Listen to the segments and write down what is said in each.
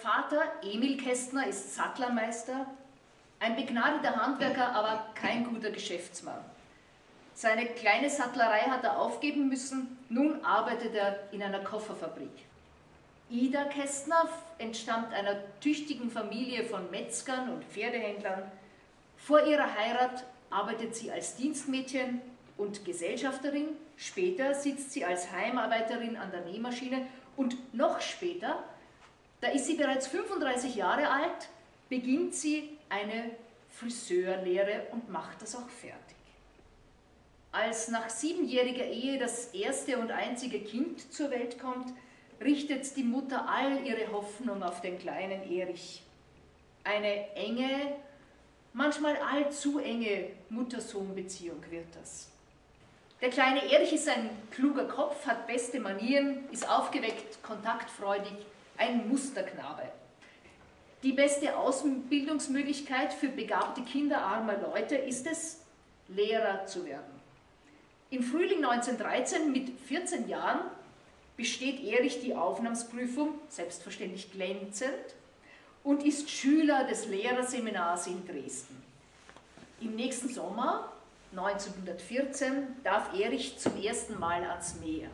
Vater, Emil Kästner, ist Sattlermeister, ein begnadeter Handwerker, aber kein guter Geschäftsmann. Seine kleine Sattlerei hat er aufgeben müssen, nun arbeitet er in einer Kofferfabrik. Ida Kästner entstammt einer tüchtigen Familie von Metzgern und Pferdehändlern. Vor ihrer Heirat arbeitet sie als Dienstmädchen und Gesellschafterin, später sitzt sie als Heimarbeiterin an der Nähmaschine und noch später, da ist sie bereits 35 Jahre alt, beginnt sie eine Friseurlehre und macht das auch fertig. Als nach 7-jähriger Ehe das erste und einzige Kind zur Welt kommt, richtet die Mutter all ihre Hoffnung auf den kleinen Erich. Eine enge, manchmal allzu enge Mutter-Sohn-Beziehung wird das. Der kleine Erich ist ein kluger Kopf, hat beste Manieren, ist aufgeweckt, kontaktfreudig, ein Musterknabe. Die beste Ausbildungsmöglichkeit für begabte Kinder armer Leute ist es, Lehrer zu werden. Im Frühling 1913, mit 14 Jahren, besteht Erich die Aufnahmeprüfung, selbstverständlich glänzend, und ist Schüler des Lehrerseminars in Dresden. Im nächsten Sommer, 1914, darf Erich zum ersten Mal ans Meer.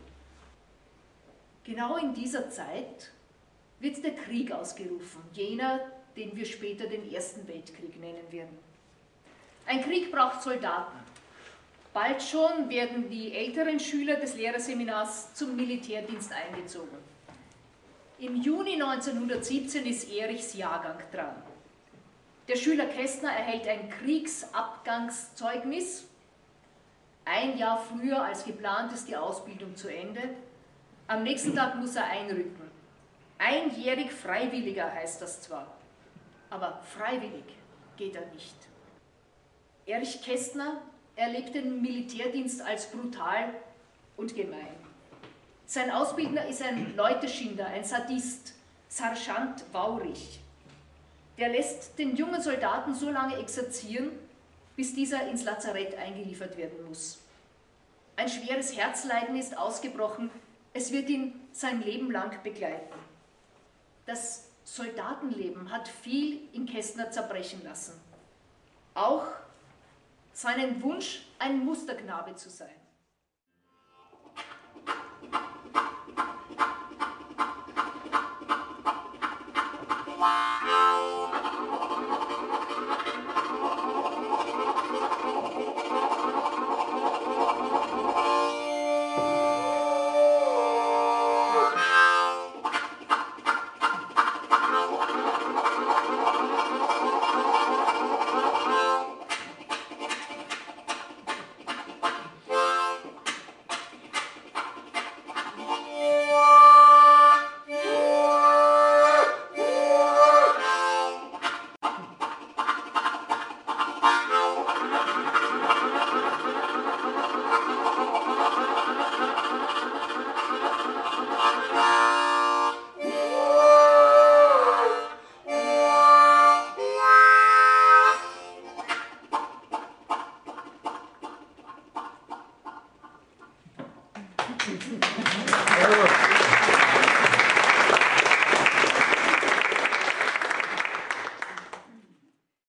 Genau in dieser Zeit wird der Krieg ausgerufen, jener, den wir später den Ersten Weltkrieg nennen werden. Ein Krieg braucht Soldaten. Bald schon werden die älteren Schüler des Lehrerseminars zum Militärdienst eingezogen. Im Juni 1917 ist Erichs Jahrgang dran. Der Schüler Kästner erhält ein Kriegsabgangszeugnis. Ein Jahr früher als geplant ist die Ausbildung zu Ende. Am nächsten Tag muss er einrücken. Einjährig Freiwilliger heißt das zwar, aber freiwillig geht er nicht. Erich Kästner erlebt den Militärdienst als brutal und gemein. Sein Ausbildner ist ein Leuteschinder, ein Sadist, Sergeant Waurich. Der lässt den jungen Soldaten so lange exerzieren, bis dieser ins Lazarett eingeliefert werden muss. Ein schweres Herzleiden ist ausgebrochen, es wird ihn sein Leben lang begleiten. Das Soldatenleben hat viel in Kästner zerbrechen lassen. Auch seinen Wunsch, ein Musterknabe zu sein.